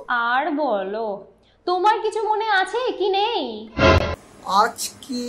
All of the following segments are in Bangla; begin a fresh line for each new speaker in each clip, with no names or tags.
আর বলো, তোমার কিছু মনে আছে কি নেই?
আজকে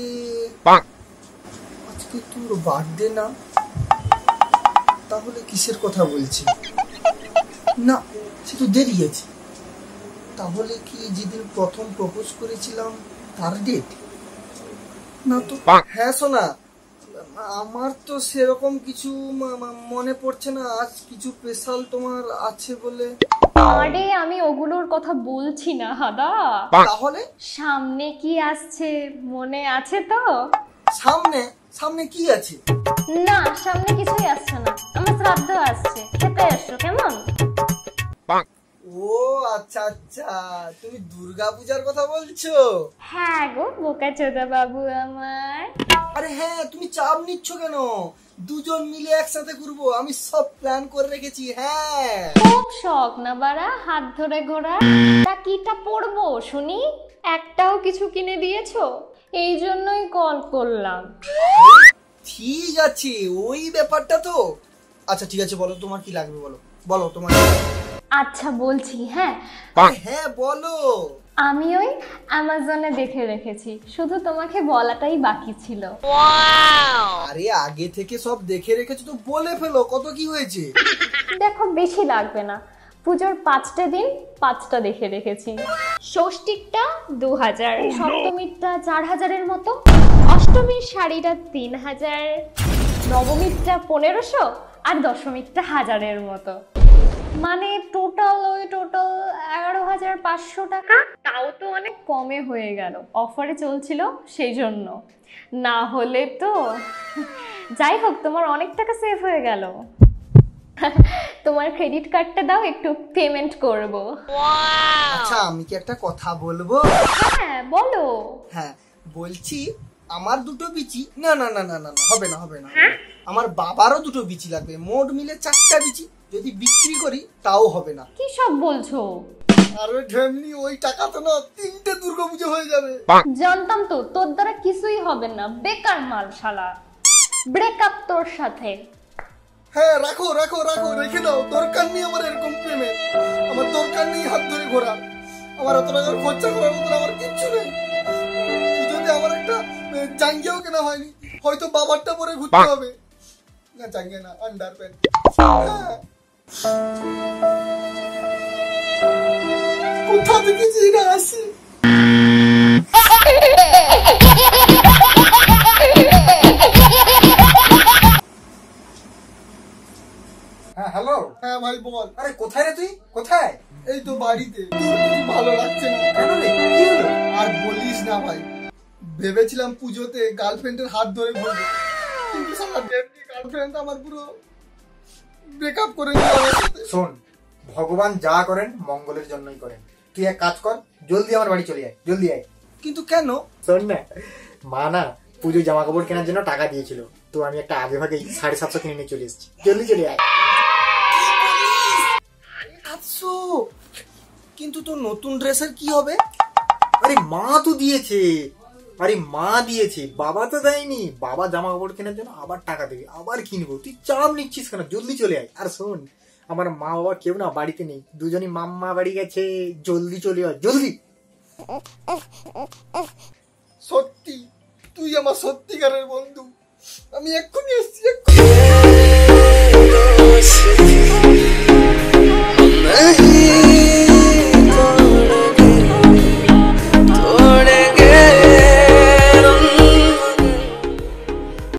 আজকে তোর বার্থডে না? তাহলে কিসের কথা বলছি? না, সে তো দেরি আছে। তাহলে কি যেদিন প্রথম প্রপোজ করেছিলাম তার ডেট? না তো। হ্যাঁ সোনা, আমার তো সেরকম কিছু মনে পড়ছে না। আজ কিছু স্পেশাল তোমার আছে বলে।
আরে আমি ওগুলোর কথা বলছি না হাদা।
তাহলে
সামনে কি আসছে মনে আছে তো?
সামনে সামনে কি আছে?
না, সামনে কিছুই আসছে না। আমার শ্রাদ্ধ আসছে, খেতে এসো কেমন?
ও আচ্ছা আচ্ছা, তুমি দুর্গা পূজার কথা বলছো?
হ্যাঁ গো বোকাচোদা বাবু আমার।
আরে হ্যাঁ, তুমি চাপ নিচ্ছ কেন? দুজন মিলে একসাথে ঘুরবো, আমি সব প্ল্যান করে রেখেছি। হ্যাঁ,
খুব শখ না বাড়া হাত ধরে ঘোরা। তা কিটা পরবো শুনি? একটাও কিছু কিনে দিয়েছো? এই জন্যই কল করলাম।
ঠিক আছে, ওই ব্যাপারটা তো। আচ্ছা ঠিক আছে, বলো তোমার কি লাগবে, বলো বলো তোমার।
আচ্ছা বলছি, হ্যাঁ
হ্যাঁ বলো।
আমি ওই অ্যামাজনে দেখে রেখেছি, শুধু তোমাকে বলাটাই বাকি ছিল।
আরে আগে থেকে সব দেখে রেখেছো তো, বলে ফেলো কত কি হয়েছে।
দেখো বেশি লাগবে না, পুজোর 5টে দিন 5টা দেখে রেখেছি। ষষ্ঠীটা 2000, সপ্তমীরটা 4000-এর মতো, অষ্টমীর শাড়িটা 3000, নবমীরটা 1500 আর দশমীরটা 1000-এর মতো। মানে টোটাল 11,500 টাকা। তাও তো অনেক কমে হয়ে গেল, অফারে চলছিল সেই জন্য। না হলে তো যাই হোক, তোমার অনেক টাকা সেভ হয়ে গেল। তোমার ক্রেডিট কার্ডটা দাও, একটু পেমেন্ট করব।
আচ্ছা আমি কি একটা কথা বলবো?
হ্যাঁ বলো।
হ্যাঁ বলছি, আমার দুটো বিচি না না না না না না, হবে না হবে না। আমার বাবারও দুটো বিচি লাগবে, মোট মিলে 4টা বিচি। যদি বিক্রি করি তাও হবে না।
কি সব বলছো?
আর ওই ঢেমনি ওই টাকা তো না, 3টে দুর্গাপুজো হয়ে যাবে।
জানতাম তো তোর দ্বারা কিছুই হবে না, বেকার মাল শালা। ব্রেকআপ তোর সাথে।
হ্যাঁ রাখো রাখো রাখো, রেখে দাও। দরকার নেই আমার এরকম প্রেমের। আমার দরকার নেই হাত ধরে ঘোরা। আমার এত টাকার খরচা করার মতো আমার কিচ্ছু নেই। পুজোতে আমার একটা জাঙ্গিয়াও কেনা হয়নি, হয়তো বাবারটা পরে ঘুরতে হবে। না জাঙ্গিয়া না, আন্ডার প্যান্ট। কোথা থেকে যে না আসি।
হ্যাঁ হ্যালো।
হ্যাঁ ভাই বল।
আরে কোথায় রে তুই? কোথায়?
এই তো বাড়িতে। ভালো লাগছে না।
কেন রে, কি হলো?
আর বলিস না ভাই, ভেবেছিলাম পুজোতে গার্লফ্রেন্ডের হাত ধরে ঘুরবো, কিন্তু সারা ডেমনি গার্লফ্রেন্ড আমার পুরো ব্রেকআপ করে দিল আমার সাথে।
শোন, ভগবান যা করেন মঙ্গলের জন্যই করেন। তুই এক কাজ কর, জলদি আমার বাড়ি চলে আয়, জলদি আয়।
কিন্তু কেন?
শোন না, মা না পুজো জামা কাপড় কেনার জন্য টাকা দিয়েছিল, তো আমি একটা আগে ভাগে 750 কিনে নিয়ে চলে এসেছি। জলদি চলে আয়।
আচ্ছা, কিন্তু তোর নতুন ড্রেসের কি হবে?
আরে মা তো দিয়েছে। আরে মা দিয়েছে, বাবা তো দেয়নি। বাবা জামা কাপড় কেনার জন্য আবার টাকা দেবে, আবার কিনবো। তুই চাপ নিচ্ছিস কেন? জলদি চলে আয়। আর শোন, আমার মা বাবা কেউ না বাড়িতে নেই, দুজনই মাম্মা বাড়ি গেছে। জলদি চলে আয়, জলদি।
সত্যি তুই আমার সত্যিকারের বন্ধু। আমি এক্ষুনি এসছি, এক্ষুনি।